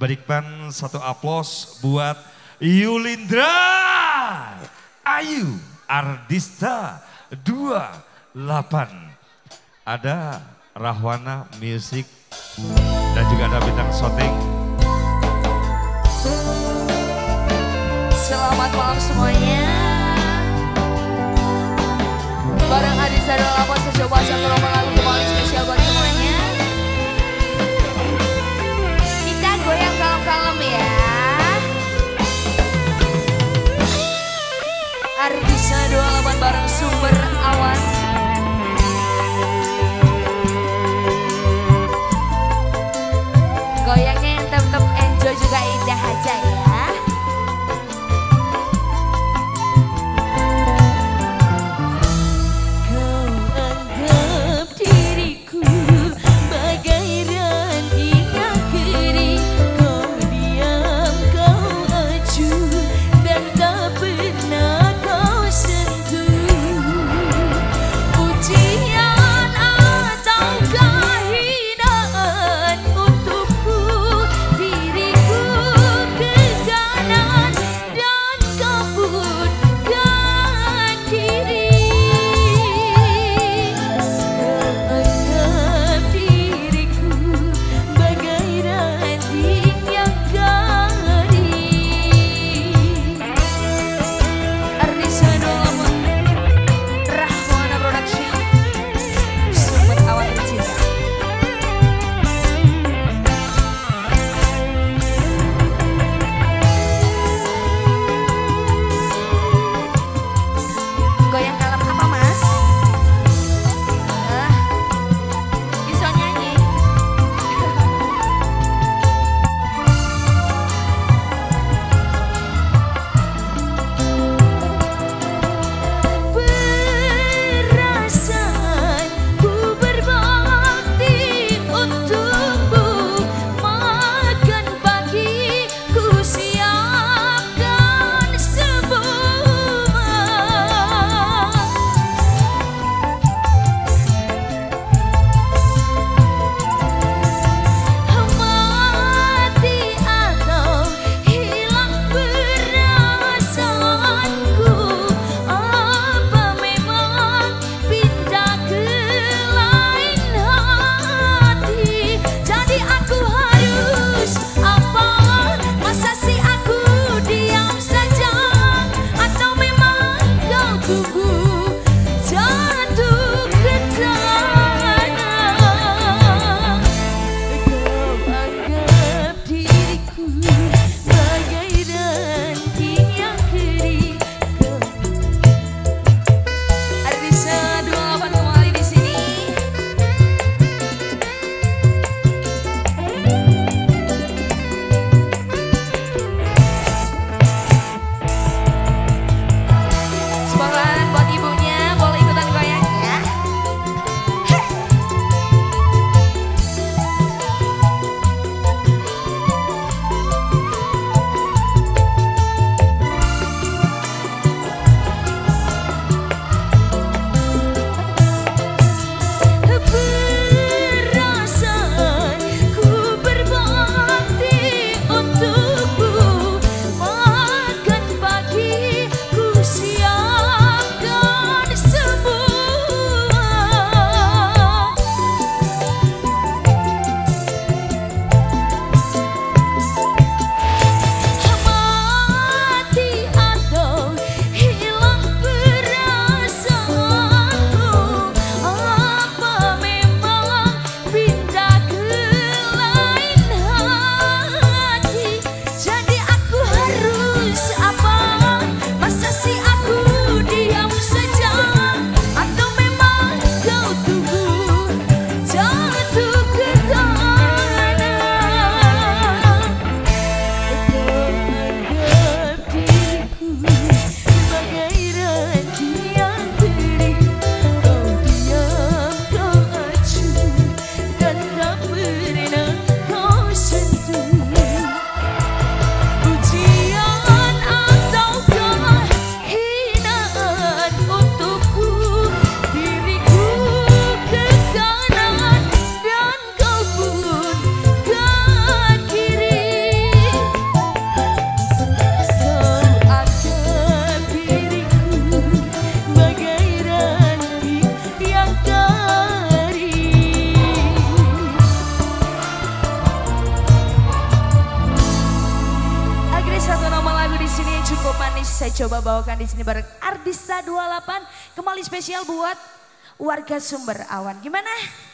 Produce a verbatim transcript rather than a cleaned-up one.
berikan satu aplaus buat Yulindra Ayu Ardista dua puluh delapan. Ada Rahwana Music dan juga ada bintang syuting. Selamat malam semuanya. Bareng Ardista dua puluh delapan saya coba satu lagu yang paling spesial buat semuanya. Kita goyang kalem-kalem ya. Ardista dua puluh delapan bareng Sumber Awan. Goyangnya yang tetap enjoy juga indah aja ya. Kau anggap diriku saya coba bawakan di sini bareng Ardista dua puluh delapan. Kembali spesial buat warga Sumber Awan. Gimana?